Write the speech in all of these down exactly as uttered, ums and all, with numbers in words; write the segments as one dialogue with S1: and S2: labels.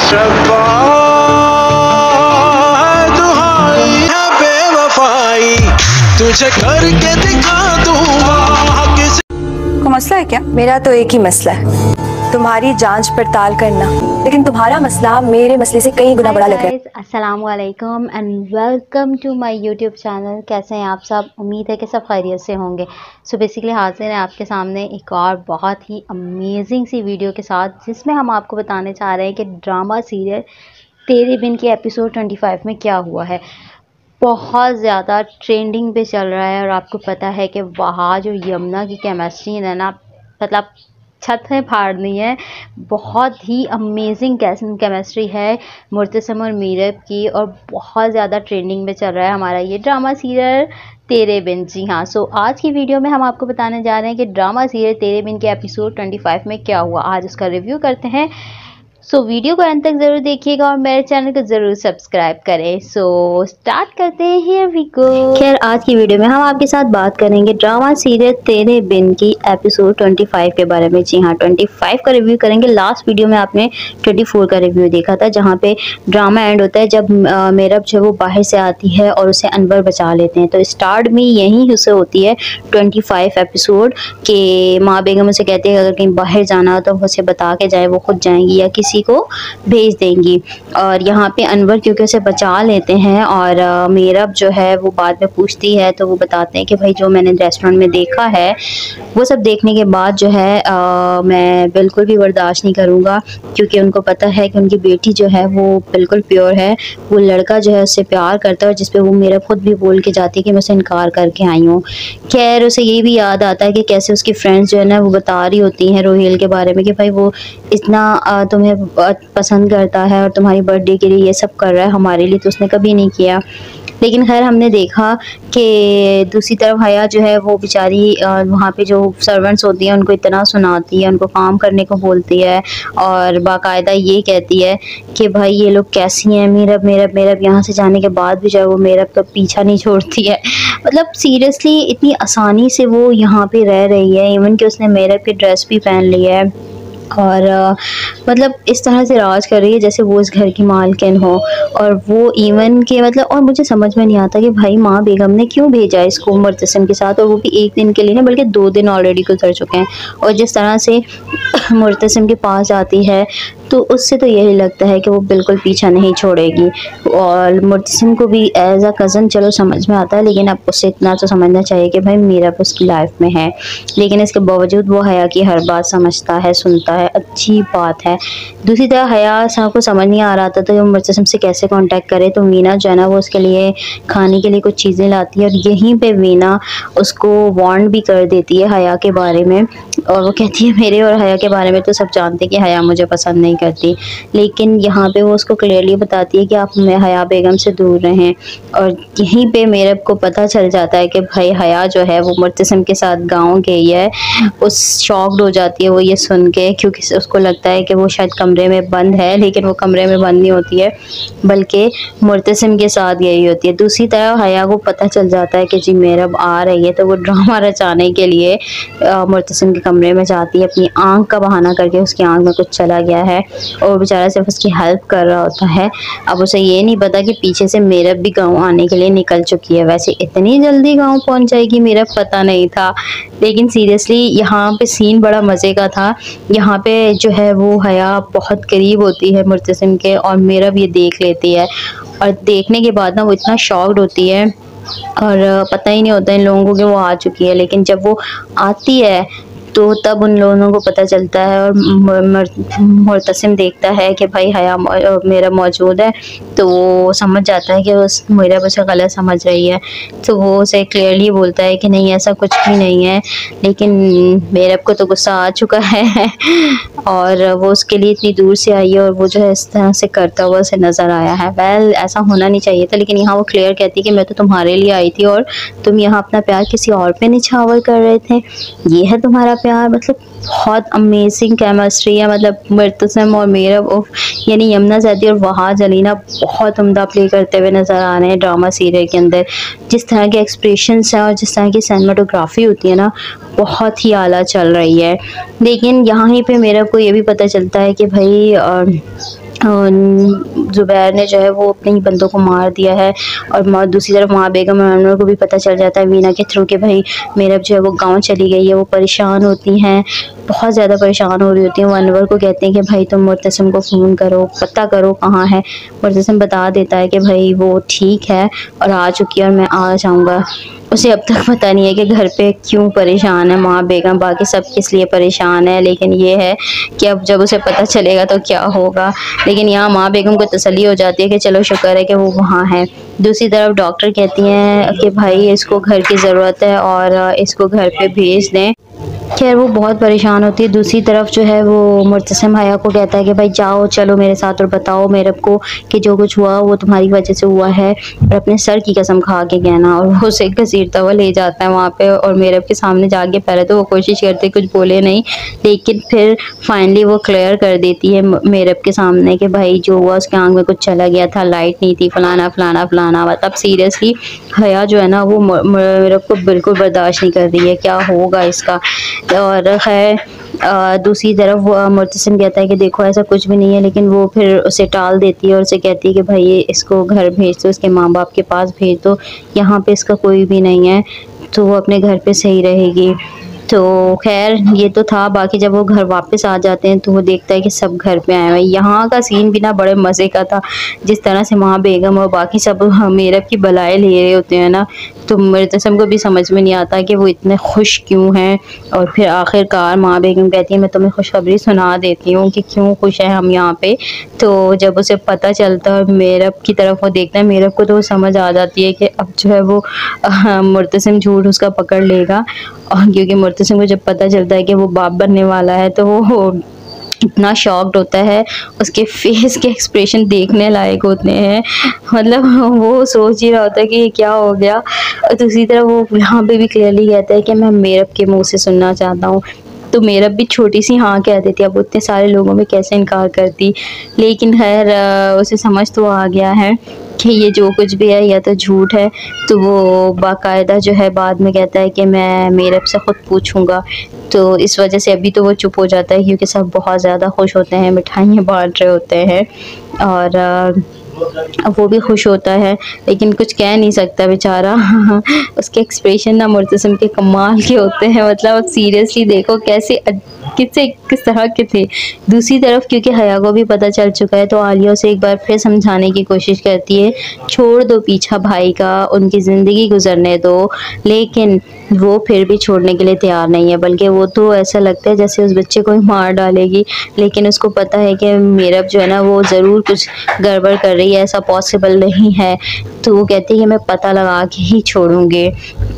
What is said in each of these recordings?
S1: शब्बा दुहाई है बेवफाई, तुझे करके दिखा दूंगा किसी
S2: को मसला है क्या?
S3: मेरा तो एक ही मसला है, तुम्हारी जांच पड़ताल करना, लेकिन तुम्हारा मसला मेरे मसले से कई गुना बड़ा लग रहा है।
S4: अस्सलाम वालेकुम and welcome to my YouTube channel. कैसे हैं आप सब? उम्मीद है कि सब खैरियत से होंगे। सो बेसिकली हाजिर हैं आपके सामने एक और बहुत ही अमेजिंग सी वीडियो के साथ, जिसमें हम आपको बताने चाह रहे हैं कि ड्रामा सीरियल तेरे बिन के एपिसोड पच्चीस में क्या हुआ है। बहुत ज़्यादा ट्रेंडिंग पे चल रहा है और आपको पता है कि वहाँ जो यमुना की केमिस्ट्री है ना, मतलब छत में फाड़नी है। बहुत ही अमेजिंग केमिस्ट्री है मुर्तसिम और मीरब की, और बहुत ज़्यादा ट्रेंडिंग में चल रहा है हमारा ये ड्रामा सीरियल तेरे बिन। जी हाँ, सो आज की वीडियो में हम आपको बताने जा रहे हैं कि ड्रामा सीरियल तेरे बिन के एपिसोड पच्चीस में क्या हुआ। आज उसका रिव्यू करते हैं। सो so, वीडियो को अंत तक ज़रूर देखिएगा और मेरे चैनल को ज़रूर सब्सक्राइब करें। सो so, स्टार्ट करते हैं। Here we go. खैर, आज की वीडियो में हम आपके साथ बात करेंगे ड्रामा सीरियल तेरे बिन की एपिसोड पच्चीस के बारे में। जी हाँ, पच्चीस का रिव्यू करेंगे। लास्ट वीडियो में आपने चौबीस का रिव्यू देखा था, जहाँ पे ड्रामा एंड होता है जब मेरब जो वो बाहर से आती है और उसे अनवर बचा लेते हैं। तो स्टार्ट में यही उससे होती है पच्चीस एपिसोड के माँ बेगम उसे कहती है अगर कहीं बाहर जाना हो तो उसे बता के जाए, वो खुद जाएंगी या किसी को भेज देंगी। और यहाँ पे अनवर क्योंकि उसे बचा लेते हैं और मेरब जो है वो बाद में पूछती है तो वो बताते हैं कि भाई जो मैंने रेस्टोरेंट में देखा है वो सब देखने के बाद जो है आ, मैं बिल्कुल भी बर्दाश्त नहीं करूँगा, क्योंकि उनको पता है कि उनकी बेटी जो है वो बिल्कुल प्योर है। वो लड़का जो है उससे प्यार करता है, जिस पे वो मेरब खुद भी बोल के जाती है कि मैं उसे इनकार करके आई हूँ। खैर, उसे ये भी याद आता है कि कैसे उसकी फ्रेंड्स जो है ना वो बता रही होती हैं रोहिल के बारे में कि भाई वो इतना तुम्हें पसंद करता है और तुम्हारी बर्थडे के लिए ये सब कर रहा है, हमारे लिए तो उसने कभी नहीं किया। लेकिन खैर, हमने देखा कि दूसरी तरफ हया जो है वो बेचारी वहाँ पे जो सर्वेंट्स होती हैं उनको इतना सुनाती है, उनको काम करने को बोलती है और बाकायदा ये कहती है कि भाई ये लोग कैसी हैं। मेरब मेरब मेरब यहाँ से जाने के बाद भी जो है वो मेरब का पीछा नहीं छोड़ती है। मतलब सीरियसली इतनी आसानी से वो यहाँ पे रह रही है, इवन कि उसने मेरब की ड्रेस भी पहन ली है और आ, मतलब इस तरह से राज कर रही है जैसे वो इस घर की मालकिन हो। और वो इवन के मतलब और मुझे समझ में नहीं आता कि भाई माँ बेगम ने क्यों भेजा इसको मुर्तसिम के साथ, और वो भी एक दिन के लिए ना बल्कि दो दिन ऑलरेडी गुजर चुके हैं। और जिस तरह से मुर्तसिम के पास जाती है तो उससे तो यही लगता है कि वो बिल्कुल पीछा नहीं छोड़ेगी। और मुर्तसिम को भी एज अ कज़न चलो समझ में आता है, लेकिन अब उससे इतना तो समझना चाहिए कि भाई मेरा उसकी लाइफ में है। लेकिन इसके बावजूद वो हया की हर बात समझता है, सुनता है, अच्छी बात है। दूसरी तरह हया साहब को समझ नहीं आ रहा था तो मुर्तसिम से कैसे कांटेक्ट करे, तो वीना जो है ना वो उसके लिए खाने के लिए कुछ चीज़ें लाती है और यहीं पे वीना उसको वार्न भी कर देती है हया के बारे में। और वो कहती है मेरे और हया के बारे में तो सब जानते हैं कि हया मुझे पसंद नहीं करती, लेकिन यहाँ पे वो उसको क्लियरली बताती है कि आप हया बेगम से दूर रहें। और यहीं पे मेरब को पता चल जाता है कि भाई हया जो है वो मुर्तसिम के साथ गाँव गई है। उस शॉक्ड हो जाती है वो ये सुन के, क्योंकि उसको लगता है कि वो शायद कमरे में बंद है, लेकिन वो कमरे में बंद नहीं होती है बल्कि मुर्तसिम के साथ गई होती है। दूसरी तरफ हया को पता चल जाता है कि जी मेरब आ रही है, तो वो ड्रामा रचाने के लिए मुर्तसिम के कमरे में जाती है, अपनी आंख का बहाना करके उसकी आंख में कुछ चला गया है और बेचारा सिर्फ उसकी हेल्प कर रहा होता है। अब उसे ये नहीं पता कि पीछे से मेरब भी गाँव आने के लिए निकल चुकी है। वैसे इतनी जल्दी गाँव पहुँच जाएगी मेरब पता नहीं था, लेकिन सीरियसली यहाँ पे सीन बड़ा मज़े का था। यहाँ पे जो है वो हया बहुत करीब होती है मुर्तसिम के और मेरब ये देख लेती है, और देखने के बाद ना वो इतना शॉक्ड होती है और पता ही नहीं होता इन लोगों को कि वो आ चुकी है। लेकिन जब वो आती है तो तब उन लोगों को पता चलता है और मुर्तसिम देखता है कि भाई हया मेरा मौजूद है, तो वो समझ जाता है कि उस मेरा बच्चा गलत समझ रही है। तो वो उसे क्लियरली बोलता है कि नहीं ऐसा कुछ भी नहीं है, लेकिन मेरब को तो गुस्सा आ चुका है और वो उसके लिए इतनी दूर से आई है और वो जो है इस तरह से करता हुआ उसे नज़र आया है। वेल ऐसा होना नहीं चाहिए था, लेकिन यहाँ वो क्लियर कहती है कि मैं तो तुम्हारे लिए आई थी और तुम यहाँ अपना प्यार किसी और पे निछावर कर रहे थे, ये है तुम्हारा प्यार। मतलब बहुत अमेजिंग केमिस्ट्री है, मतलब मुर्तसिम और मेरब यानी यमुना ज़ैदी और वहाज अलीना बहुत उम्दा प्ले करते हुए नज़र आ रहे हैं ड्रामा सीरियल के अंदर। जिस तरह के एक्सप्रेशंस हैं और जिस तरह की सिनेमेटोग्राफी होती है ना, बहुत ही आला चल रही है। लेकिन यहाँ ही पे मेरब को ये भी पता चलता है कि भाई ज़ुबैर ने जो है वो अपने ही बंदों को मार दिया है। और दूसरी तरफ माँ बेगम और अनवर को भी पता चल जाता है मीना के थ्रू कि भाई मेरब जो है वो गांव चली गई है। वो परेशान होती हैं, बहुत ज़्यादा परेशान हो रही होती हैं। वो अनवर को कहते हैं कि भाई तुम मुर्तसिम को फ़ोन करो, पता करो कहाँ है। मुर्तसिम बता देता है कि भाई वो ठीक है और आ चुकी है और मैं आ जाऊँगा। उसे अब तक पता नहीं है कि घर पे क्यों परेशान है माँ बेगम, बाकी सब किस लिए परेशान है, लेकिन ये है कि अब जब उसे पता चलेगा तो क्या होगा। लेकिन यहाँ माँ बेगम को तसल्ली हो जाती है कि चलो शुक्र है कि वो वहाँ है। दूसरी तरफ डॉक्टर कहती हैं कि भाई इसको घर की ज़रूरत है और इसको घर पे भेज दें। खैर वो बहुत परेशान होती है। दूसरी तरफ जो है वो मुर्तसिम हया को कहता है कि भाई जाओ चलो मेरे साथ और बताओ मेरब को कि जो कुछ हुआ वो तुम्हारी वजह से हुआ है और अपने सर की कसम खा के कहना। और वो उसे घसीटता हुआ ले जाता है वहाँ पे और मेरब के सामने जाके पहले तो वो कोशिश करते कुछ बोले नहीं, लेकिन फिर फाइनली वो क्लियर कर देती है मेरब के सामने कि भाई जो हुआ उसके आँख में कुछ चला गया था, लाइट नहीं थी, फलाना फलाना फलाना। मतलब सीरियसली हया जो है ना वो मेरब को बिल्कुल बर्दाश्त नहीं कर रही है, क्या होगा इसका। और है दूसरी तरफ वो मुर्तसिम कहता है कि देखो ऐसा कुछ भी नहीं है, लेकिन वो फिर उसे टाल देती है और उसे कहती है कि भाई इसको घर भेज दो, इसके माँ बाप के पास भेज दो, यहाँ पे इसका कोई भी नहीं है तो वो अपने घर पे सही रहेगी। तो खैर ये तो था। बाकी जब वो घर वापस आ जाते हैं तो वो देखता है कि सब घर पे आए हुए हैं। यहाँ का सीन भी ना बड़े मज़े का था, जिस तरह से माँ बेगम और बाकी सब मेरब की बलाएं ले रहे होते हैं ना, तो मुर्तसिम को भी समझ में नहीं आता कि वो इतने खुश क्यों हैं। और फिर आखिरकार माँ बेगम कहती है मैं तुम्हें खुशखबरी सुना देती हूँ कि क्यों खुश है हम यहाँ पे। तो जब उसे पता चलता है मेरब की तरफ वो देखता है मेरब को, तो वो समझ आ जाती है कि अब जो है वो मुर्तसिम झूठ उसका पकड़ लेगा। और क्योंकि मुर्तसिम को जब पता चलता है कि वो बाप बनने वाला है तो वो इतना शॉक्ड होता है, उसके फेस के एक्सप्रेशन देखने लायक होते हैं। मतलब वो सोच ही रहा होता है कि ये क्या हो गया। और दूसरी तरफ वो यहाँ पे भी क्लियरली कहता है कि मैं मेरब के मुंह से सुनना चाहता हूँ। तो मेरब भी छोटी सी हाँ कह देती, अब उतने सारे लोगों में कैसे इनकार करती। लेकिन खैर उसे समझ तो आ गया है कि ये जो कुछ भी है या तो झूठ है। तो वो बाकायदा जो है बाद में कहता है कि मैं मेरब से ख़ुद पूछूंगा। तो इस वजह से अभी तो वो चुप हो जाता है क्योंकि सब बहुत ज़्यादा खुश होते हैं, मिठाइयाँ बांट रहे होते हैं और वो भी खुश होता है, लेकिन कुछ कह नहीं सकता बेचारा। उसके एक्सप्रेशन ना मुर्तसिम के कमाल के होते हैं। मतलब सीरियसली देखो कैसे किससे किस तरह के थे। दूसरी तरफ क्योंकि हया को भी पता चल चुका है तो आलिया उसे एक बार फिर समझाने की कोशिश करती है, छोड़ दो पीछा भाई का, उनकी ज़िंदगी गुजरने दो। लेकिन वो फिर भी छोड़ने के लिए तैयार नहीं है, बल्कि वो तो ऐसा लगता है जैसे उस बच्चे को ही मार डालेगी। लेकिन उसको पता है कि मेरब जो है ना वो ज़रूर कुछ गड़बड़ कर रही है, ऐसा पॉसिबल नहीं है। तो वो कहती है कि मैं पता लगा के ही छोड़ूंगी।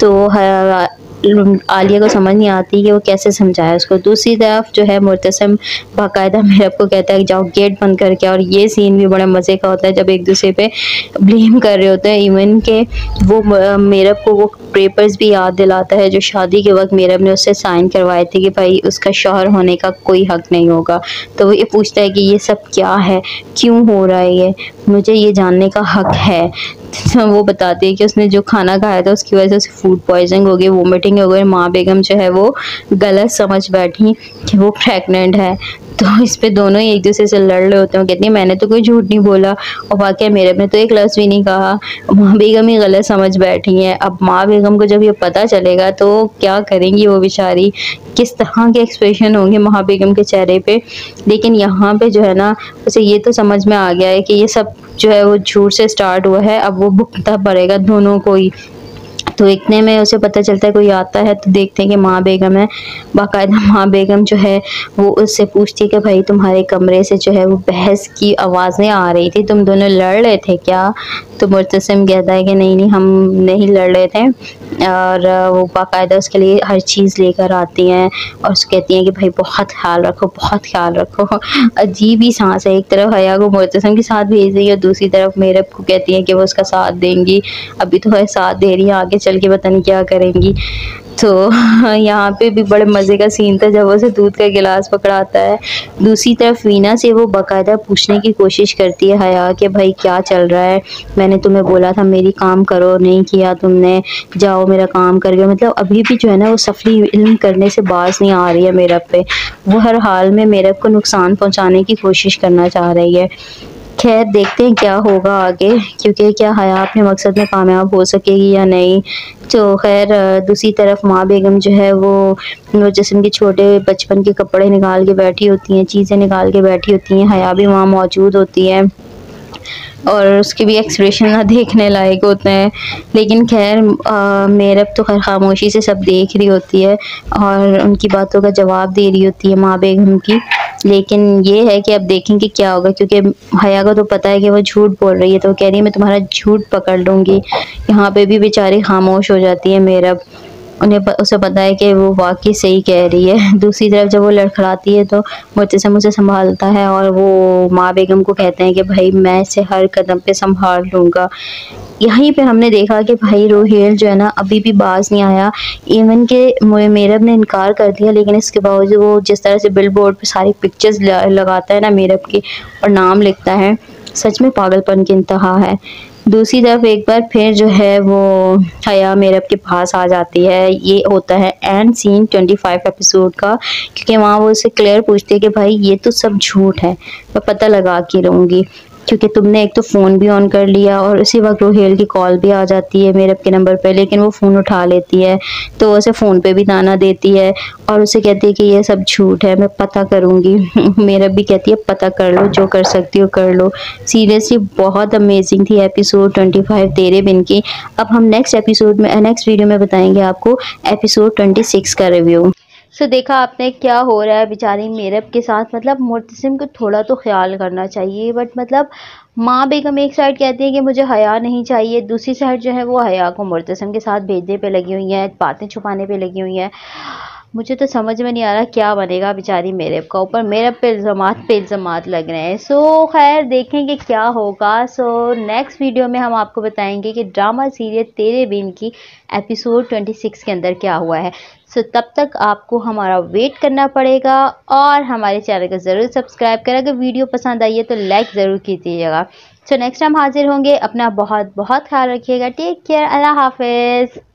S4: तो आलिया को समझ नहीं आती कि वो कैसे समझाए उसको। दूसरी तरफ जो है मुर्तसिम बाकायदा मेरब को कहता है कि जाओ गेट बंद करके। और ये सीन भी बड़ा मज़े का होता है जब एक दूसरे पे ब्लेम कर रहे होते हैं। इवन के वो मेरब को वो पेपर्स भी याद दिलाता है जो शादी के वक्त मेरब ने उससे साइन करवाए थे कि भाई उसका शौहर होने का कोई हक नहीं होगा। तो वो ये पूछता है कि ये सब क्या है, क्यों हो रहा है, ये मुझे ये जानने का हक है। तो वो बताती है कि उसने जो खाना खाया था उसकी वजह से उसे फूड पॉइजनिंग हो गई, वोमिटिंग हो गई। माँ बेगम जो है वो गलत समझ बैठी कि वो प्रेग्नेंट है। तो इस पे दोनों ही एक दूसरे से लड़ रहे होते हैं। कहती है मैंने तो कोई झूठ नहीं बोला और वाकई मेरे ने तो एक लफ्ज़ भी नहीं कहा। माँ बेगम ही गलत समझ बैठी हैं। अब माँ बेगम को जब ये पता चलेगा तो क्या करेंगी वो बेचारी, किस तरह के एक्सप्रेशन होंगे माँ बेगम के चेहरे पे। लेकिन यहाँ पे जो है ना उसे ये तो समझ में आ गया है कि ये सब जो है वो झूठ से स्टार्ट हुआ है, अब वो भुगतना पड़ेगा दोनों को ही। तो इतने में उसे पता चलता है कोई आता है तो देखते हैं कि माँ बेगम है। बाकायदा माँ बेगम जो है वो उससे पूछती है कि भाई तुम्हारे कमरे से जो है वो बहस की आवाज़ें आ रही थी, तुम दोनों लड़ रहे थे क्या? तो मुर्तसिम कहता है कि नहीं नहीं हम नहीं लड़ रहे थे। और वो बाकायदा उसके लिए हर चीज़ लेकर आती हैं और उसको कहती हैं कि भाई बहुत ख्याल रखो, बहुत ख्याल रखो। अजीब ही सांस है, एक तरफ हया को मुर्तसिम के साथ भेज रही है, दूसरी तरफ मेरब को कहती हैं कि वो उसका साथ देंगी। अभी तो है साथ दे रही है, आगे चल के पता नहीं क्या करेंगी।
S2: तो यहाँ पे भी बड़े मज़े का सीन था जब उसे दूध का गिलास पकड़ाता है। दूसरी तरफ वीना से वो बाकायदा पूछने की कोशिश करती है हया कि भाई क्या चल रहा है, मैंने तुम्हें बोला था मेरी काम करो, नहीं किया तुमने, जाओ मेरा काम करके। मतलब अभी भी जो है ना वो सफली इल्म करने से बाज नहीं आ रही है मेरब पे। वो हर हाल में मेरब को नुकसान पहुँचाने की कोशिश करना चाह रही है। खैर देखते हैं क्या होगा आगे, क्योंकि क्या हया अपने मकसद में कामयाब हो सकेगी या नहीं। तो खैर दूसरी तरफ माँ बेगम जो है वो मुजस्सिम के छोटे बचपन के कपड़े निकाल के बैठी होती हैं, चीज़ें निकाल के बैठी होती हैं। हया भी वहाँ मौजूद होती है और उसके भी एक्सप्रेशन ना देखने लायक होते हैं। लेकिन खैर मेरब तो खैर खामोशी से सब देख रही होती है और उनकी बातों का जवाब दे रही होती है माँ बेगम की। लेकिन ये है कि अब देखेंगे क्या होगा, क्योंकि हया को तो पता है कि वो झूठ बोल रही है, तो वो कह रही है मैं तुम्हारा झूठ पकड़ लूँगी। यहाँ पे भी बेचारी खामोश हो जाती है मेरब, उन्हें उसे पता है कि वो वाकई सही कह रही है। दूसरी तरफ जब वो लड़खड़ाती है तो मुर्तसिम उसे संभालता है और वो माँ बेगम को कहते हैं कि भाई मैं इसे हर कदम पे संभाल लूँगा। यहीं पे हमने देखा कि भाई रोहेल जो है ना अभी भी बाज नहीं आया। इवन के मेरब ने इनकार कर दिया, लेकिन इसके बावजूद वो जिस तरह से बिल बोर्ड पर सारी पिक्चर्स लगाता है ना मेरब की और नाम लिखता है, सच में पागलपन की इंतहा है। दूसरी तरफ एक बार फिर जो है वो हया मेरब के पास आ जाती है। ये होता है एंड सीन पच्चीस एपिसोड का, क्योंकि वहाँ वो उससे क्लियर पूछती है कि भाई ये तो सब झूठ है, मैं पता लगा के रहूँगी, क्योंकि तुमने एक तो फ़ोन भी ऑन कर लिया और उसी वक्त रोहेल की कॉल भी आ जाती है मेरब के नंबर पर, लेकिन वो फ़ोन उठा लेती है तो उसे फ़ोन पे भी ताना देती है और उसे कहती है कि ये सब झूठ है, मैं पता करूँगी। मेरब भी कहती है पता कर लो, जो कर सकती हो कर लो। सीरियसली बहुत अमेजिंग थी एपिसोड पच्चीस तेरे बिन की। अब हम नेक्स्ट एपिसोड में नेक्स्ट वीडियो में बताएंगे आपको एपिसोड छब्बीस का रिव्यू।
S4: सो so, देखा आपने क्या हो रहा है बेचारी मेरब के साथ। मतलब मुर्तसिम को थोड़ा तो ख्याल करना चाहिए, बट मतलब माँ बेगम एक साइड कहती है कि मुझे हया नहीं चाहिए, दूसरी साइड जो है वो हया को मुर्तसिम के साथ भेजने पे लगी हुई है, बातें छुपाने पे लगी हुई हैं। मुझे तो समझ में नहीं आ रहा क्या बनेगा बेचारी मेरब का। ऊपर मेरब पे इल्ज़ामात पे इल्ज़ामात लग रहे हैं। सो खैर देखेंगे क्या होगा। सो नेक्स्ट वीडियो में हम आपको बताएंगे कि ड्रामा सीरियल तेरे बिन की एपिसोड छब्बीस के अंदर क्या हुआ है। सो तब तक आपको हमारा वेट करना पड़ेगा और हमारे चैनल को ज़रूर सब्सक्राइब करें। अगर वीडियो पसंद आई है तो लाइक ज़रूर कीजिएगा। सो नेक्स्ट टाइम हाजिर होंगे। अपना बहुत बहुत ख्याल रखिएगा। Take care. अल्लाह हाफिज़।